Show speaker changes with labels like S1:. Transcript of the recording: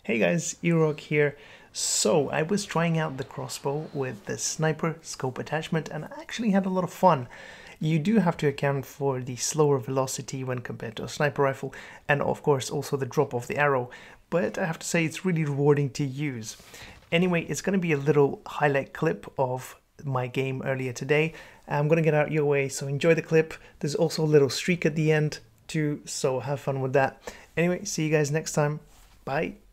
S1: Hey guys, E-Roc here. So I was trying out the crossbow with the sniper scope attachment and I actually had a lot of fun. You do have to account for the slower velocity when compared to a sniper rifle and of course also the drop of the arrow, but I have to say it's really rewarding to use. Anyway, it's going to be a little highlight clip of my game earlier today. I'm going to get out your way, so enjoy the clip. There's also a little streak at the end too, so have fun with that. Anyway, see you guys next time. Bye.